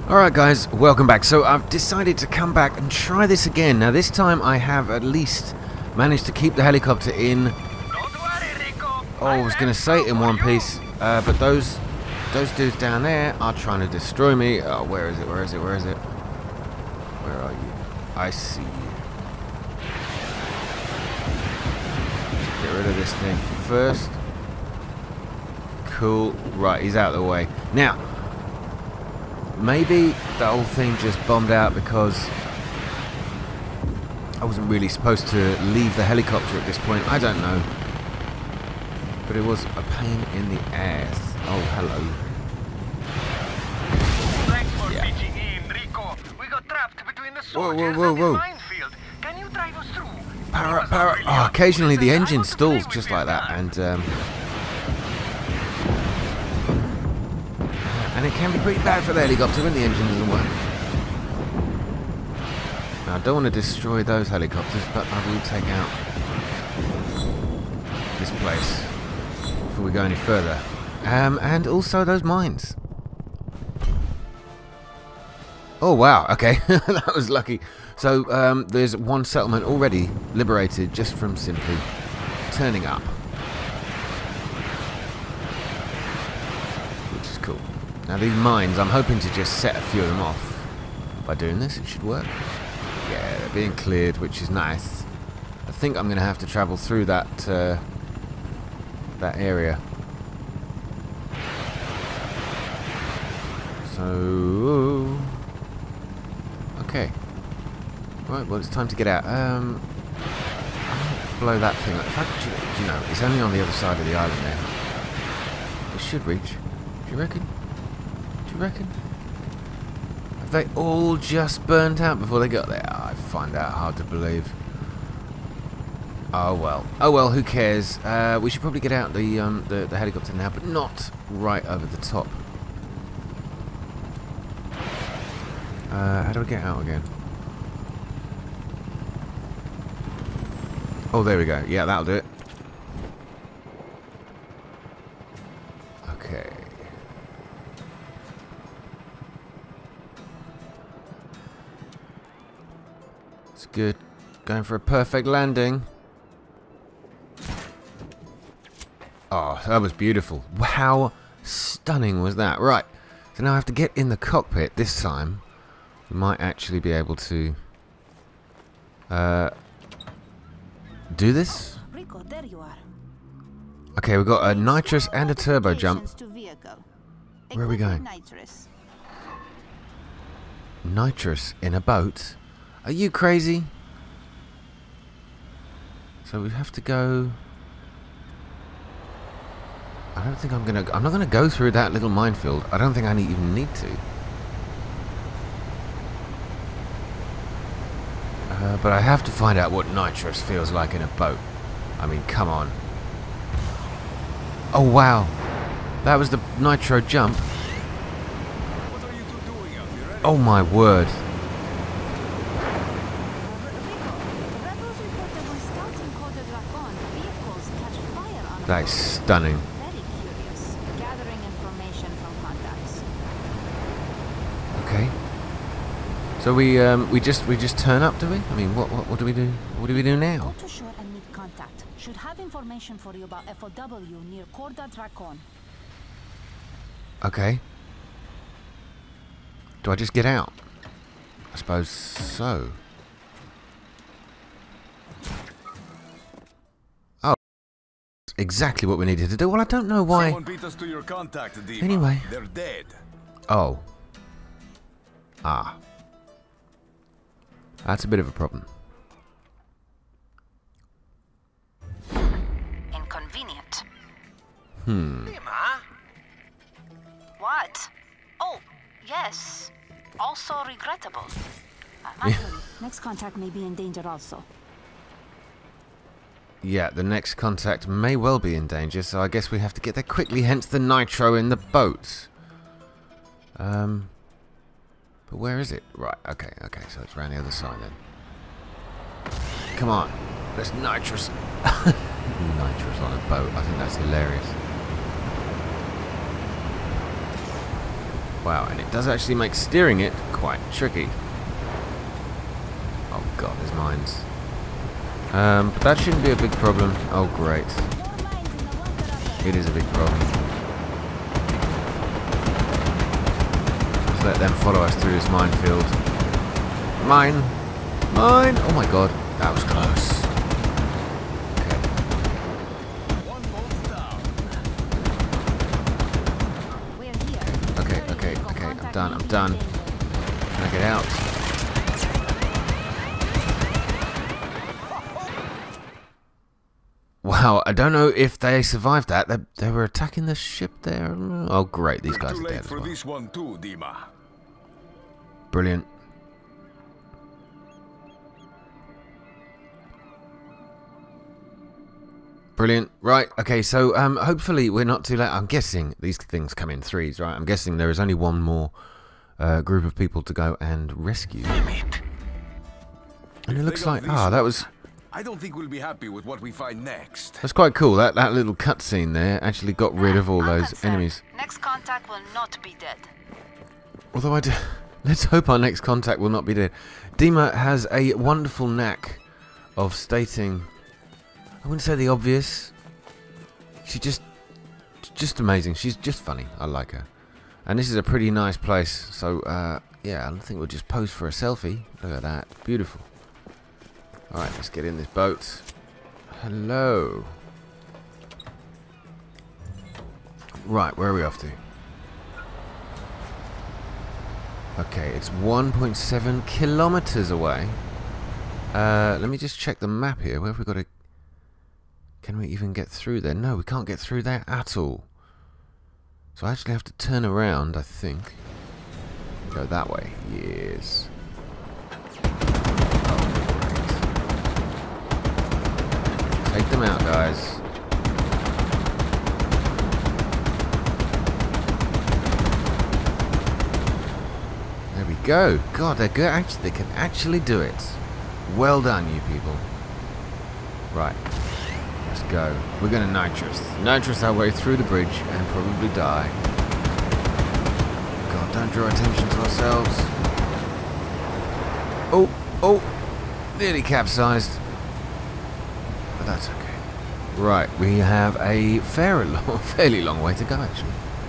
Alright guys, welcome back. So I've decided to come back and try this again. Now this time I have at least managed to keep the helicopter in... Oh, I was going to say in one piece, but those dudes down there are trying to destroy me. Oh, where is it? Where is it? Where is it? Where are you? I see you. Let's get rid of this thing first. Cool. Right, he's out of the way. Now, maybe the whole thing just bombed out because I wasn't really supposed to leave the helicopter at this point. I don't know. But it was a pain in the ass. Oh, hello. Thanks for Yeah. pitching in, Rico. We got trapped between the Whoa, soldiers whoa, and whoa. the minefield. Can you drive us through? Power up, It was power up. brilliant. Oh, occasionally the Listen, I engine want to play stalls with just you, like that. man. And it can be pretty bad for the helicopter when the engine doesn't work. Now, I don't want to destroy those helicopters, but I will take out this place before we go any further. And also those mines. Oh wow, okay, that was lucky. So there's one settlement already liberated just from simply turning up. Which is cool. Now these mines, I'm hoping to just set a few of them off. By doing this, it should work. Yeah, they're being cleared, which is nice. I think I'm going to have to travel through that that area. So, okay. Right, well, it's time to get out. Blow that thing up. In fact, you know, it's only on the other side of the island there. It should reach. Do you reckon? Do you reckon? Have they all just burnt out before they got there? I find that hard to believe. Oh well. Oh well, who cares? We should probably get out the helicopter now, but not right over the top. How do we get out again? Oh, there we go. Yeah, that'll do it. Okay. It's good. Going for a perfect landing. Oh, that was beautiful. How stunning was that? Right. So now I have to get in the cockpit this time. We might actually be able to do this. Rico, there you are. Okay, we've got a nitrous and a turbo jump. Where are we going? Nitrous. Nitrous in a boat? Are you crazy? So we have to go... I don't think I'm not gonna go through that little minefield. I don't think I even need to. But I have to find out what nitrous feels like in a boat. I mean, come on. Oh wow, that was the nitro jump. What are you two doing out here? Oh my word. Rebels report that when scouting Code Dracon, vehicles catch fire on That is stunning. Very curious. Gathering information from contacts. Okay. So we just turn up, do we? I mean, what do we do? What do we do now? Go to shore and meet contact. Should have information for you about FOW near Corda Dracon. Okay. Do I just get out? I suppose so. Oh, exactly what we needed to do. Well, I don't know why. Someone beat us to your contact, Dima. Anyway. They're dead. Oh. Ah. That's a bit of a problem. Inconvenient. Dima? What? Oh, yes. Also regrettable. Next contact may be in danger also. Yeah, the next contact may well be in danger, so I guess we have to get there quickly, hence the nitro in the boat. But where is it? Right, okay, so it's around the other side then. Come on, there's nitrous. Nitrous on a boat, I think that's hilarious. Wow, and it does actually make steering it quite tricky. Oh god, there's mines. But that shouldn't be a big problem. Oh great. It is a big problem. Just let them follow us through this minefield. Mine! Mine! Oh my god, that was close. I'm done. Can I get out? Wow, I don't know if they survived that. They were attacking the ship there. Oh great, these guys are dead as well. This one too, Dima. Brilliant. Brilliant. Right, okay, so hopefully we're not too late. I'm guessing these things come in threes, right? I'm guessing there is only one more group of people to go and rescue. Damn it. And it looks like, that was... I don't think we'll be happy with what we find next. That's quite cool. That little cutscene there actually got rid of all those enemies. Next contact will not be dead. Although let's hope our next contact will not be dead. Dima has a wonderful knack of stating... I wouldn't say the obvious. She's just amazing. She's just funny. I like her. And this is a pretty nice place. So, yeah, I think we'll just pose for a selfie. Look at that. Beautiful. Alright, let's get in this boat. Hello. Right, where are we off to? Okay, it's 1.7 kilometers away. Let me just check the map here. Where have we got to... Can we even get through there? No, we can't get through there at all. So I actually have to turn around, I think. Go that way. Yes. Oh, great. Take them out, guys. There we go. God, they're good. Actually, they can actually do it. Well done, you people. Right. Let's go. We're going to nitrous our way through the bridge and probably die. God, don't draw attention to ourselves. Oh, nearly capsized. But that's okay. Right, we have a fairly long way to go actually.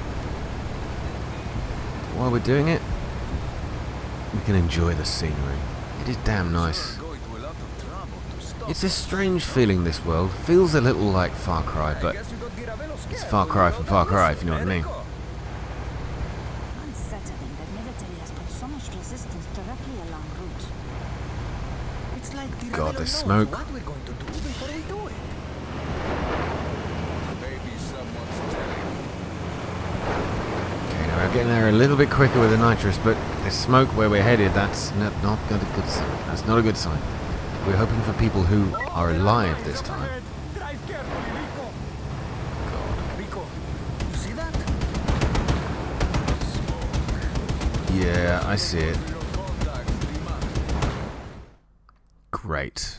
While we're doing it, we can enjoy the scenery. It is damn nice. It's a strange feeling, this world. Feels a little like Far Cry, but it's Far Cry from Far Cry, if you know what I mean. Unsettling that military has put so much resistance directly along route. It's like God, there's smoke. what we're going to do before we do it. Maybe someone's telling. Okay, now we're getting there a little bit quicker with the nitrous, but the smoke where we're headed, that's not a good sign. That's not a good sign. We're hoping for people who are alive this time. Drive carefully, Rico. God. Rico, you see that? Yeah, I see it. Great.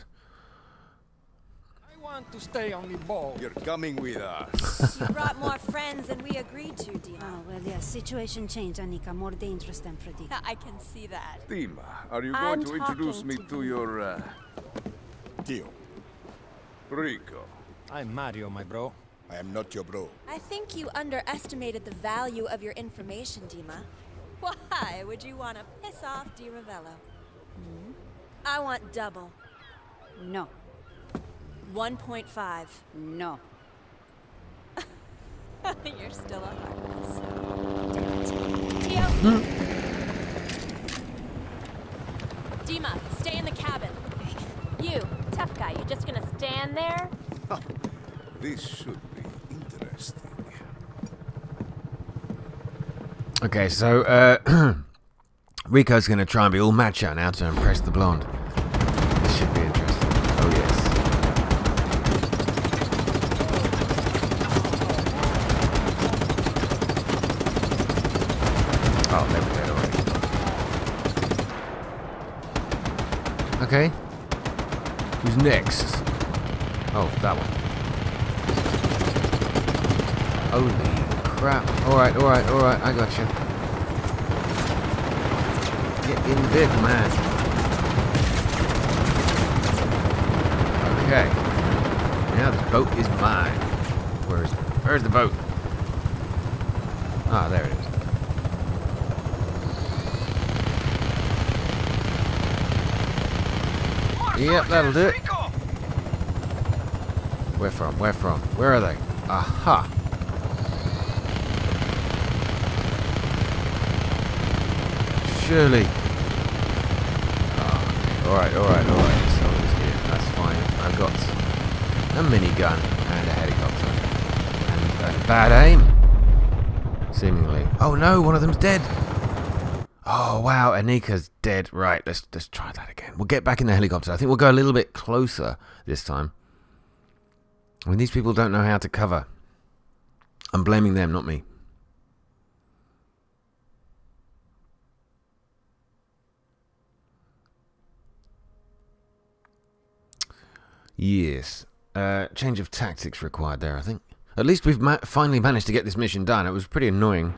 I want to stay on the boat. You're coming with us. You brought more friends than we agreed to, Dima. Oh, well, yes, situation changed, Anika. More dangerous than predicted. I can see that. Dima, are you I'm going to introduce me talking to to your deal? Rico. I'm Mario, my bro. I am not your bro. I think you underestimated the value of your information, Dima. Why would you want to piss off Di Ravello? I want double. No. 1.5. No. You're still a heartless. Tio! Dima, stay in the cabin. You, tough guy, you just gonna stand there? This should be interesting. Okay, so Rico's going to try and be all macho now to impress the blonde. This should be interesting. Oh yes. Oh, they were dead already. Okay. Who's next? Oh, that one. Holy crap. Alright, I got you. Get in the vehicle, man. Okay. Now this boat is mine. Where is it? Where's the boat? Ah, there it is. Yep, that'll do it. Where from? Where from? Where are they? Aha! Surely. Oh, alright. So he's here. That's fine. I've got a minigun and a helicopter. And bad aim. Seemingly. Oh no, one of them's dead. Oh wow, Anika's dead. Right, let's try that again. We'll get back in the helicopter. I think we'll go a little bit closer this time. I mean, these people don't know how to cover. I'm blaming them, not me. Yes. Change of tactics required there, I think. At least we've finally managed to get this mission done. It was pretty annoying.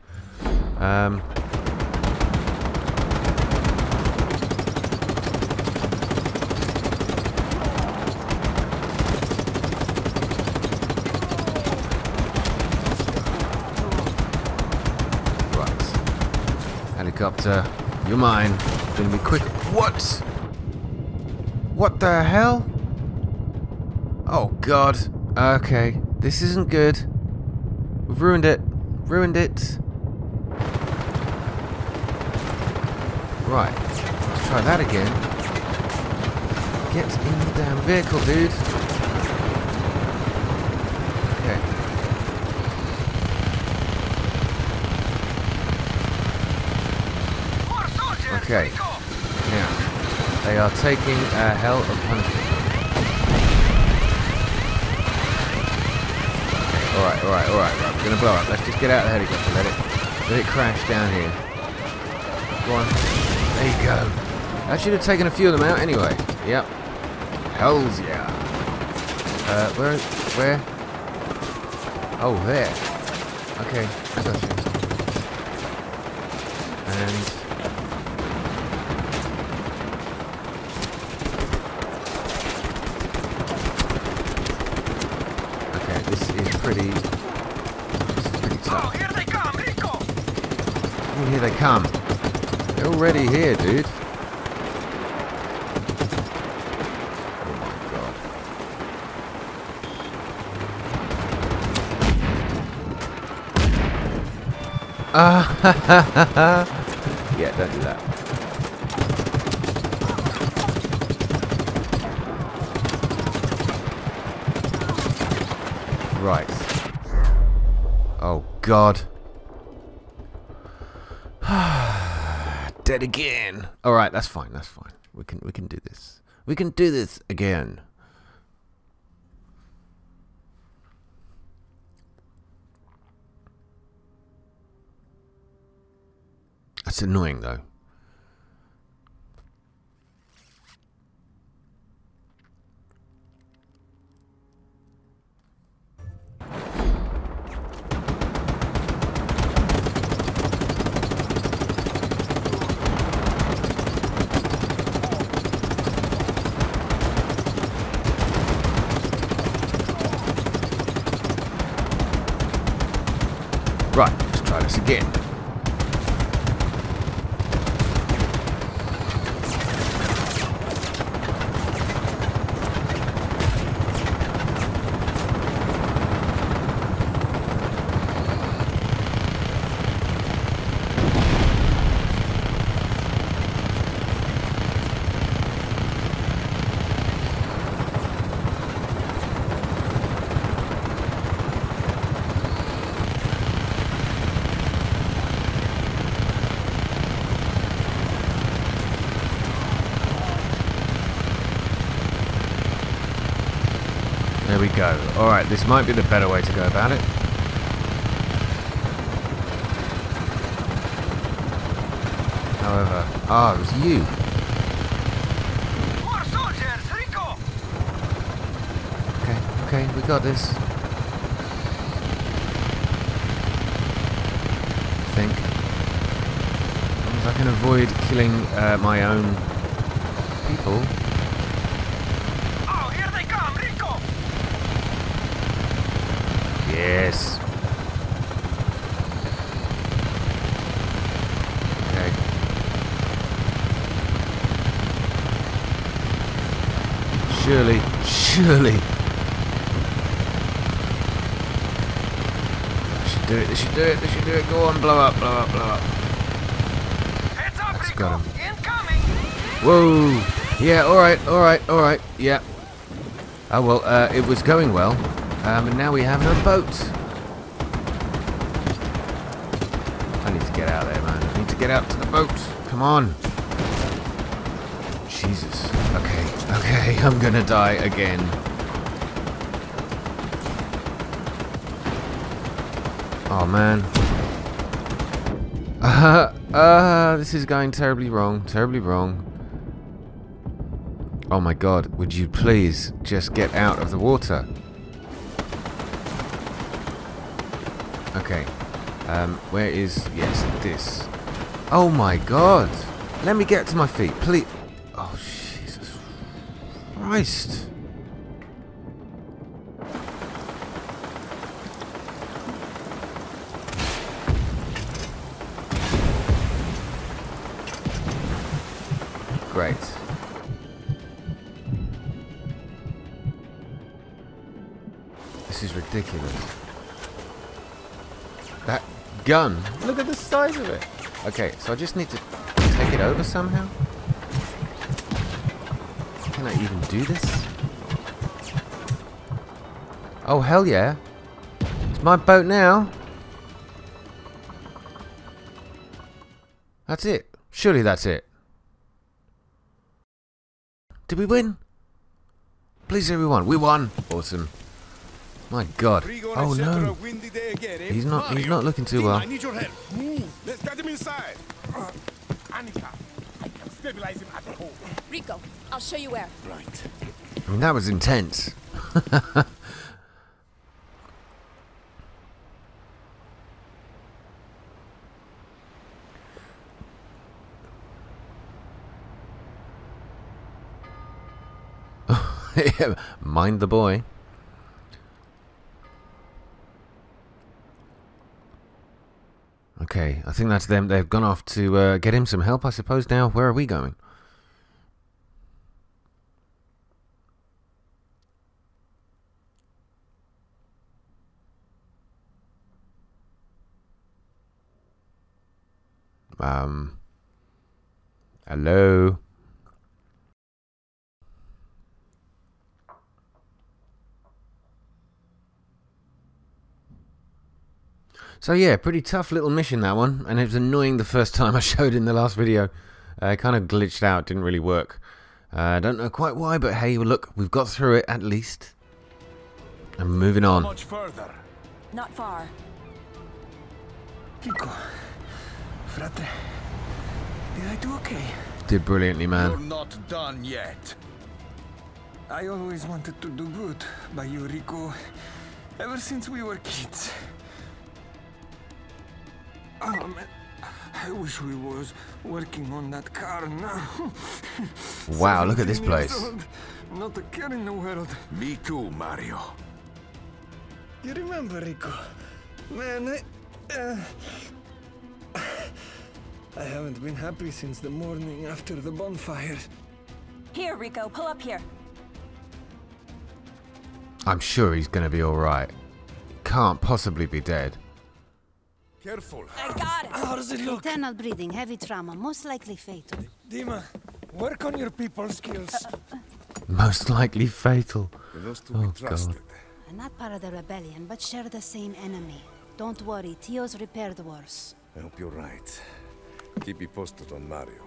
Helicopter, you're mine. Gonna be quick. What? What the hell? Oh god. Okay, this isn't good. We've ruined it. Ruined it. Right. Let's try that again. Get in the damn vehicle, dude. Okay. Okay, now, they are taking a hell of punishment. Alright, we're gonna blow up. Let's just get out of the helicopter, let it crash down here. Go on. There you go. That should have taken a few of them out anyway. Yep. Hells yeah. Where? Oh, there. Okay, I got you. And this is pretty tough. Oh, here they come, Rico! Oh, here they come. They're already here, dude. Oh my god. Yeah, don't do that. Right. Oh god. Dead again. All right, that's fine. That's fine. We can do this. We can do this again. That's annoying though. Right, let's try this again. There we go. Alright, this might be the better way to go about it. However... Ah, it was you. More soldiers, Rico! Okay, we got this. I think. As long as I can avoid killing my own people. Oh, here they come, Rico! Yes. Okay. Surely, surely. They should do it, they should do it, they should do it. Go on, blow up, blow up, blow up. Heads up, That's Rico! got him. Incoming! Whoa! Yeah, alright, alright, alright, yeah. Oh well, it was going well. And now we have no boat. I need to get out there, man. I need to get out to the boat. Come on. Jesus. Okay, okay, I'm gonna die again. Oh man. This is going terribly wrong, terribly wrong. Oh my god, would you please just get out of the water? Okay. Where is... Yes, this. Oh my god! Let me get to my feet, please. Oh, Jesus Christ. Great. This is ridiculous. That gun, look at the size of it. Okay, so I just need to take it over somehow. Can I even do this? Oh, hell yeah. It's my boat now. That's it. Surely that's it. Did we win? Please everyone, we won. Awesome. My god. Oh no. He's not looking too well. I need your help. Move. Let's get him inside. Annika, I can stabilize him at the hole. Rico, I'll show you where. Right. I mean, that was intense. Mind the boy. Okay, I think that's them. They've gone off to get him some help, I suppose. Now, where are we going? Hello? So yeah, pretty tough little mission, that one, and it was annoying the first time I showed in the last video. It kind of glitched out, didn't really work. I don't know quite why, but hey, look, we've got through it at least. And moving on. Much further. Not far. Rico, frate, did I do okay? Did brilliantly, man. You're not done yet. I always wanted to do good by you, Rico, ever since we were kids. Oh man, I wish we was working on that car now. Wow, look at this 17 years place. old, not a care in the world. Me too, Mario. You remember, Rico? Man, I haven't been happy since the morning after the bonfire. Here, Rico, pull up here. I'm sure he's going to be alright. Can't possibly be dead. Careful. I got it. How does it look? Internal bleeding, heavy trauma, most likely fatal. Dima, work on your people skills. Most likely fatal. Those two Oh, we trusted. I'm not part of the rebellion, but share the same enemy. Don't worry, Tio's repaired worse. I hope you're right. Keep me posted on Mario.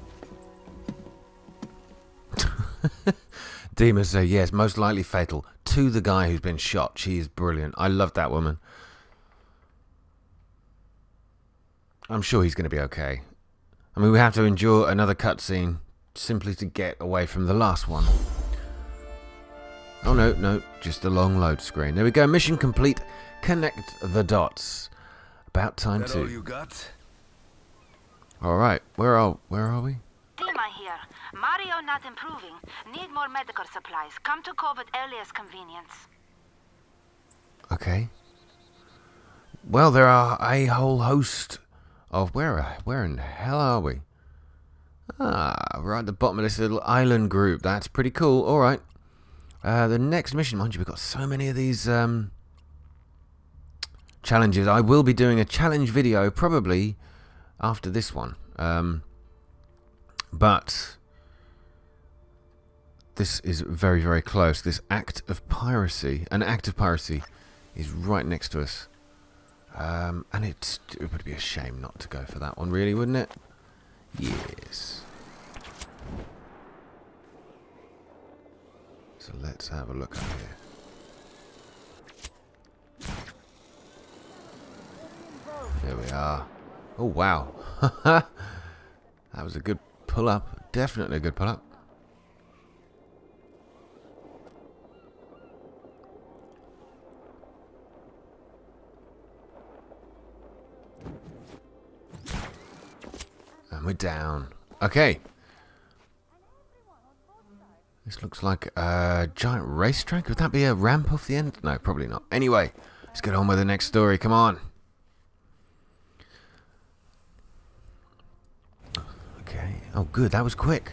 Dima say yes, most likely fatal to the guy who's been shot. She is brilliant. I love that woman. I'm sure he's going to be okay. I mean, we have to endure another cutscene simply to get away from the last one. Oh no, no, just a long load screen. There we go. Mission complete. Connect the dots. About time That all to. you got? Alright, where are we? Dima here. Mario not improving. Need more medical supplies. Come to Cove at earliest convenience. Okay. Well, there are a whole host of... Where in the hell are we? Ah, right at the bottom of this little island group. That's pretty cool. Alright. The next mission, mind you, we've got so many of these challenges. I will be doing a challenge video probably after this one. But this is very, very close. This act of piracy, an act of piracy, is right next to us. And it would be a shame not to go for that one, really, wouldn't it? Yes. So let's have a look up here. There we are. Oh, wow. That was a good pull-up. Definitely a good pull-up. And we're down. Okay. This looks like a giant racetrack. Would that be a ramp off the end? No, probably not. Anyway, let's get on with the next story. Come on. Okay. Oh, good. That was quick.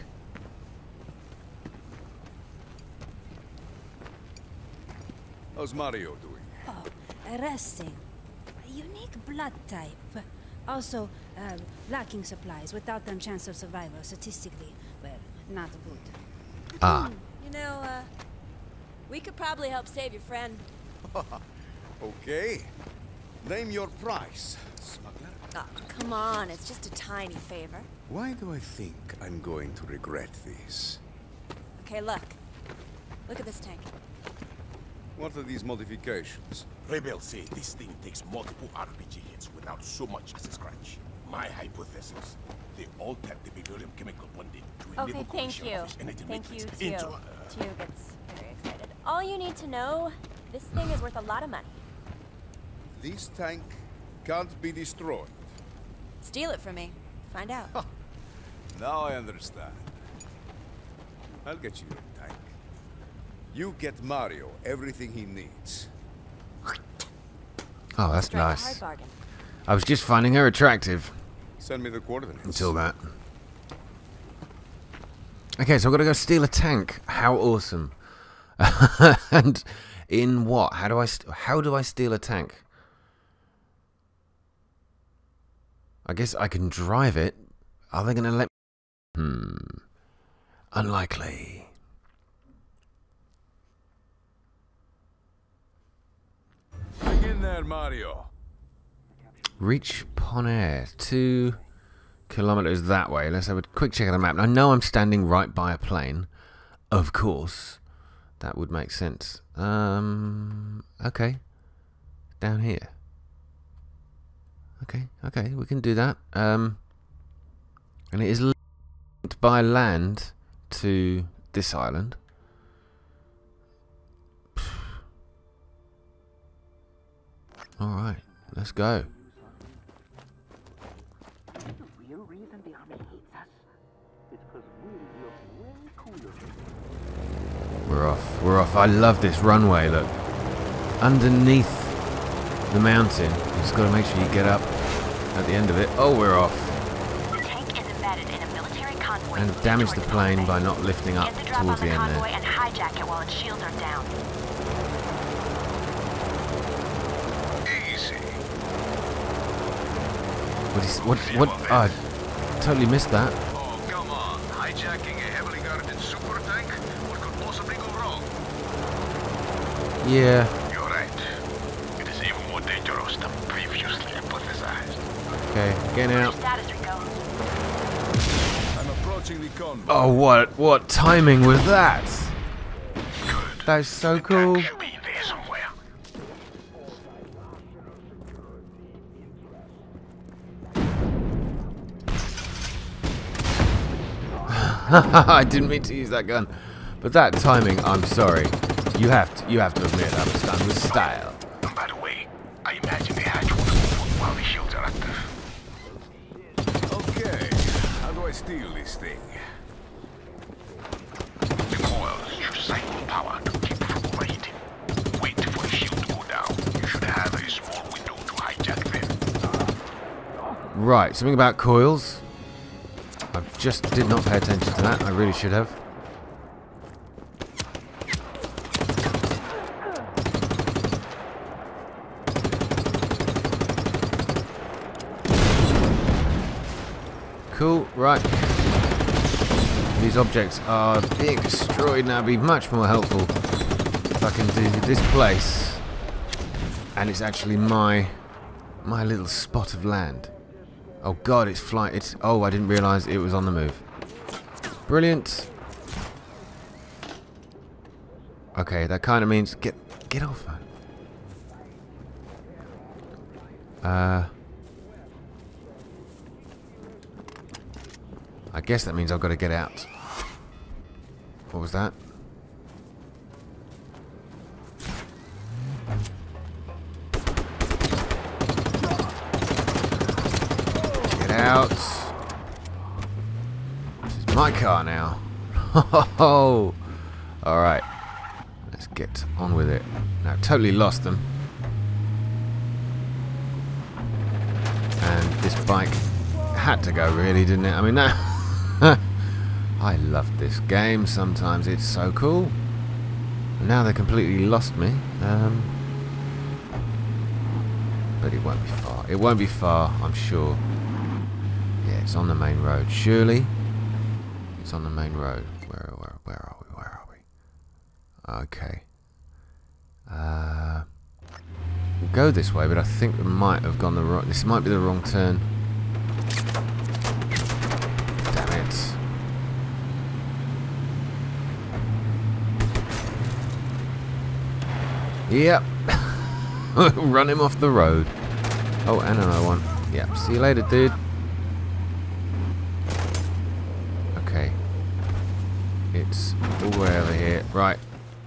How's Mario doing? Oh, resting. A unique blood type. Also, lacking supplies. Without them, chance of survival statistically, well, not good. Ah. You know, we could probably help save your friend. Okay. Name your price, smuggler. Oh, come on, it's just a tiny favor. Why do I think I'm going to regret this? Okay, look. Look at this tank. What are these modifications? Rebels say this thing takes multiple RPG hits without so much as a scratch. My hypothesis, they altered the beryllium chemical bonding to enable Okay, thank collision you. of its energy Thank you, matrix Tio. into Tio gets very excited. All you need to know, this thing is worth a lot of money. This tank can't be destroyed. Steal it from me. Find out. Now I understand. I'll get you your tank. You get Mario everything he needs. Oh, that's Strike a hard nice. bargain. I was just finding her attractive Send me the coordinates. until that. Okay, so I've got to go steal a tank. How awesome! And in what? How do I steal a tank? I guess I can drive it. Are they going to let me? Unlikely. Hang in there, Mario. Reach Ponair. 2 kilometers that way. Let's have a quick check of the map. I know I'm standing right by a plane. Of course. That would make sense. Okay. Down here. Okay, we can do that. And it is linked by land to this island. Alright, let's go. The real reason the army hates us is because we look way cooler. We're off. I love this runway, look. Underneath the mountain. You just got to make sure you get up at the end of it. Oh, we're off. The tank is embedded in a military convoy. And damage the plane by not lifting up Get the drop towards on the the end convoy there. and hijack it while its shields are down. Easy. What? Oh, I totally missed that. Oh, come on. Hijacking a heavily guarded super tank? What could possibly go wrong? Yeah. You're right. It is even more dangerous than previously hypothesized. Okay, getting out. Status, Rico. I'm approaching the convoy. Oh, what timing was that? Good. That's so cool. Should be in there somewhere. I didn't mean to use that gun, but that timing, I'm sorry. You have to admit that was done with style. And by the way, I imagine the hatch was open while the shields are active. Okay. steal this thing. The coils should cycle power to keep it from overheating. Wait for the shield to go down. You should have a small window to hijack them. Right, something about coils. I just did not pay attention to that. I really should have. Cool, right. These objects are being destroyed now. It'd be much more helpful if I can do this place. And it's actually my little spot of land. Oh god, it's flying. Oh, I didn't realise it was on the move. Brilliant. Okay, that kind of means get off, man. I guess that means I've got to get out. What was that? Get out. This is my car now. Oh, alright. Let's get on with it. Now, totally lost them. And this bike had to go, really, didn't it? I mean, that... I love this game. Sometimes it's so cool. And now they completely lost me. But it won't be far. It won't be far, I'm sure. Yeah, it's on the main road. Surely, it's on the main road. Where are we? Where are we? Okay. We'll go this way, but I think we might have gone the wrong. This might be the wrong turn. Yep. Run him off the road. Oh, and another one. Yep. See you later, dude. Okay. It's all the way over here. Right.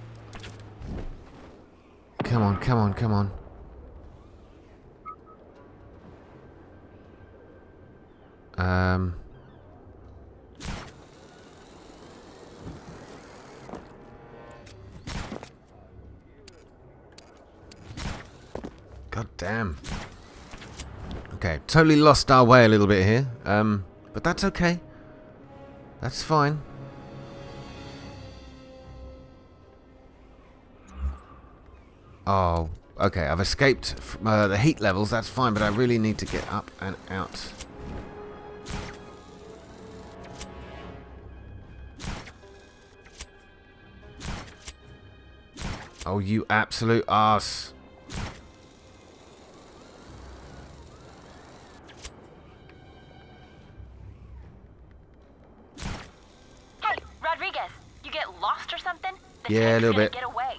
Come on, come on, come on. God damn. Okay, totally lost our way a little bit here. But that's okay. That's fine. Oh, okay. I've escaped from, the heat levels. That's fine, but I really need to get up and out. Oh, you absolute arse. You get lost or something? Yeah, a little bit. Get away.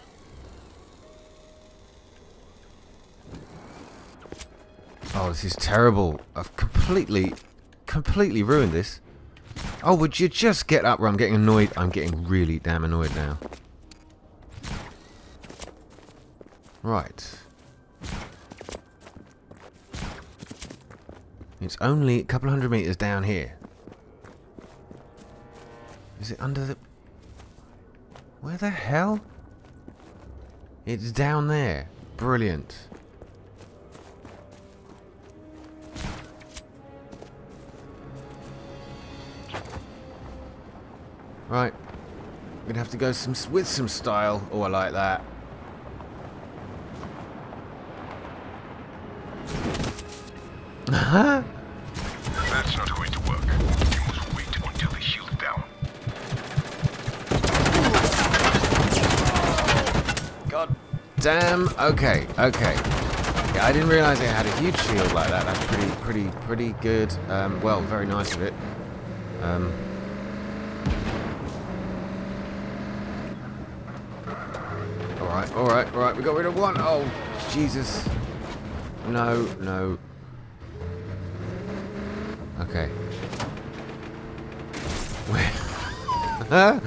Oh, this is terrible. I've completely ruined this. Oh, would you just get up? I'm getting annoyed. I'm getting really damn annoyed now. Right. It's only a couple hundred meters down here. Is it under the... Where the hell? It's down there. Brilliant. Right. We'd have to go with some style. Oh, I like that. That's not going to work. You must wait until the shield's down. God damn. Okay, okay. Yeah, I didn't realise it had a huge shield like that. That's pretty good. Well, very nice of it. Alright, we got rid of one. Oh, Jesus. No, no. Okay. Where? Huh?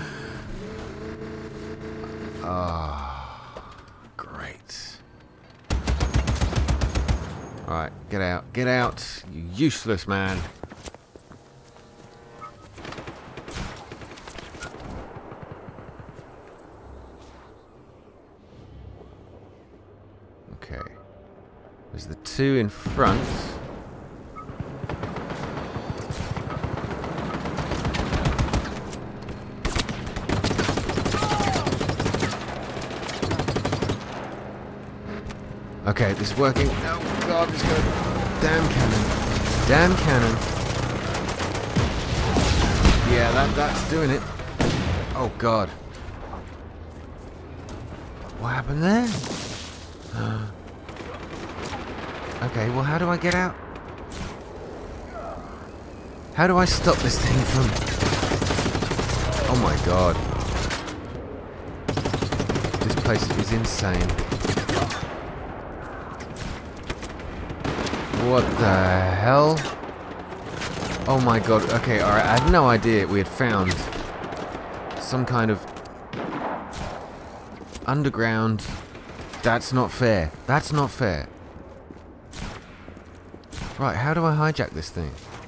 Oh, great. Alright, get out. Get out, you useless man. two in front. Okay, this is working. Oh god, it's going. Damn cannon. Damn cannon. Yeah, that's doing it. Oh god. What happened there? Okay, well how do I get out? How do I stop this thing from... Oh my god. This place is insane. What the hell? Oh my god. Okay, alright. I had no idea we had found some kind of underground... That's not fair. That's not fair. Right, how do I hijack this thing?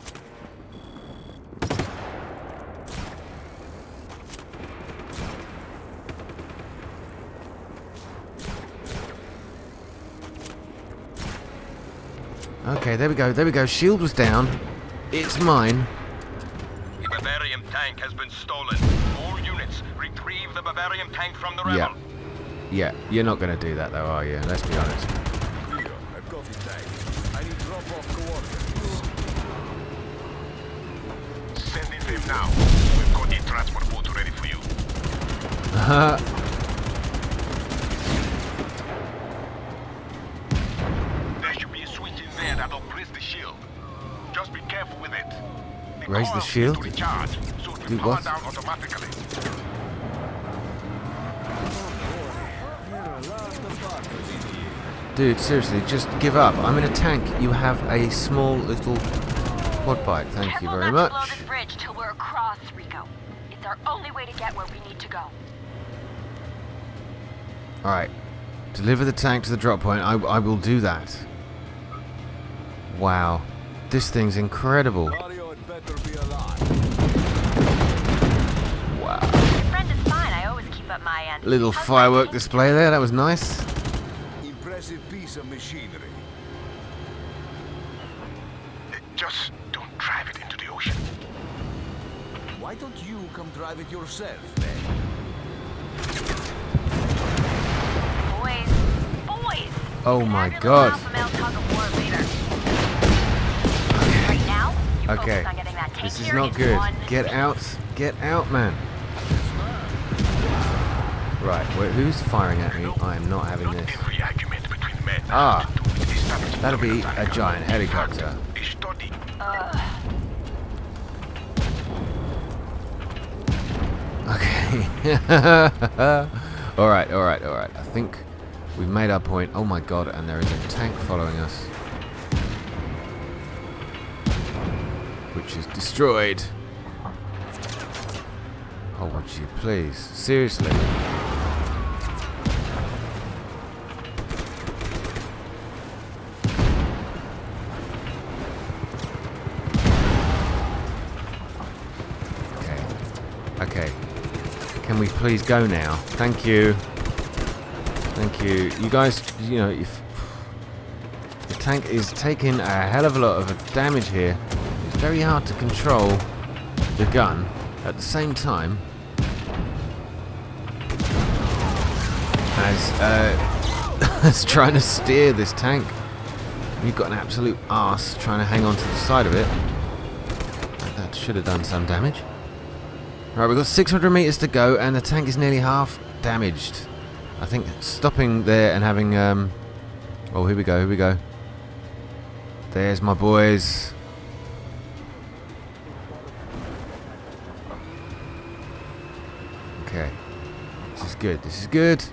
Okay, there we go, there we go. Shield was down. It's mine. The Bavarian tank has been stolen. All units, retrieve the Bavarian tank from the rebel. Yeah. Yeah, you're not going to do that though, are you? Let's be honest. Here, I've got the tank. I need drop-off coordinates. Sending them now. We've got a transport boat ready for you. There should be a switch in there that'll raise the shield. Just be careful with it. Raise the shield? Recharge, so it Do will power what? down automatically. Dude, seriously, just give up. I'm in a tank. You have a small little quad bike. Thank you very much. We'll not blow this bridge till we're across, Rico. It's our only way to get where we need to go. Alright. Deliver the tank to the drop point. I will do that. Wow. This thing's incredible. Mario had better be alive. Wow. Your friend is fine. I always keep up my end. Little How's firework my display there. That was nice. Impressive piece of machinery. Just don't drive it into the ocean. Why don't you come drive it yourself, then? Boys! Oh my god. Right now, you Okay. focus on getting that tank This is here not in good. one- Get out. Get out, man. Right, wait, who's firing at me? I am not having this. Every argument between men. Ah, that'll be a giant helicopter. Okay. Alright. I think we've made our point. Oh my god, and there is a tank following us. Which is destroyed. Oh, would you please? Seriously. Okay. Can we please go now? Thank you. Thank you. You guys, you know, if the tank is taking a hell of a lot of damage here. It's very hard to control the gun at the same time as as trying to steer this tank. You've got an absolute arse trying to hang on to the side of it. That should have done some damage. Right, we've got 600 meters to go, and the tank is nearly half damaged. I think stopping there and having oh, here we go. There's my boys. Okay, this is good.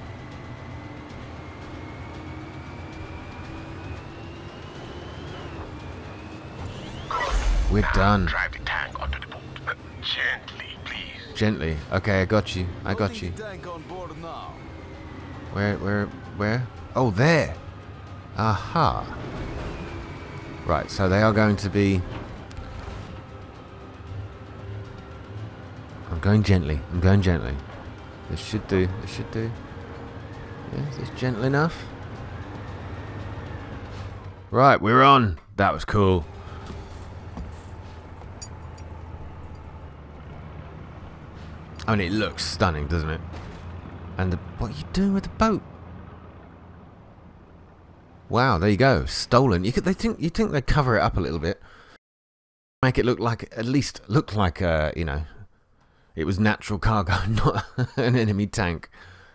We're done. Drive the tank onto the boat. Gently, please. Gently. Okay, I got you. Putting the tank on board now. Where? Oh, there. Aha. Right, so they are going to be... I'm going gently. This should do. Yeah, is this gentle enough? Right, we're on. That was cool. I mean, it looks stunning, doesn't it? And what are you doing with the boat? Wow, there you go. Stolen. You think they'd cover it up a little bit, make it look like, at least look like you know, it was natural cargo, not an enemy tank.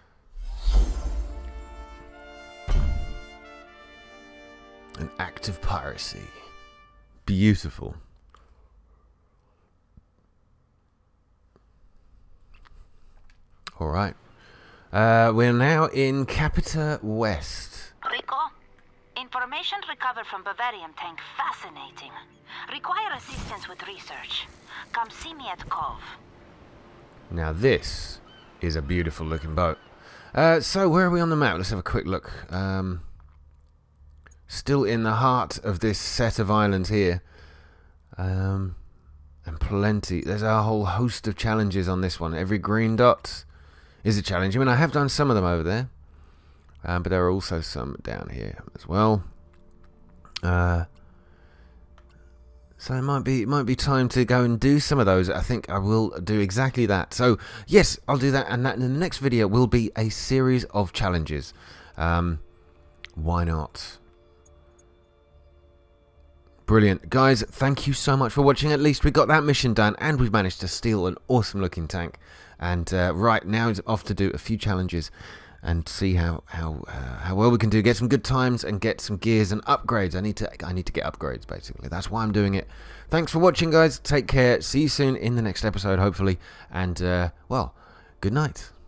An act of piracy. Beautiful. All right. We're now in Capita West. Rico, information recovered from Bavarian tank fascinating. Require assistance with research. Come see me at Cove. Now this is a beautiful looking boat. So where are we on the map? Let's have a quick look. Still in the heart of this set of islands here. And plenty. There's a whole host of challenges on this one. Every green dot is a challenge. I mean, I have done some of them over there. But there are also some down here as well. So it might be time to go and do some of those. I think I will do exactly that. So yes, I'll do that, and that in the next video will be a series of challenges. Why not? Brilliant. Guys, thank you so much for watching. At least we got that mission done, and we've managed to steal an awesome looking tank. And right now it's off to do a few challenges and see how well we can do. Get some good times and get some gears and upgrades. I need to get upgrades, basically. That's why I'm doing it. Thanks for watching, guys. Take care. See you soon in the next episode, hopefully. And well, good night.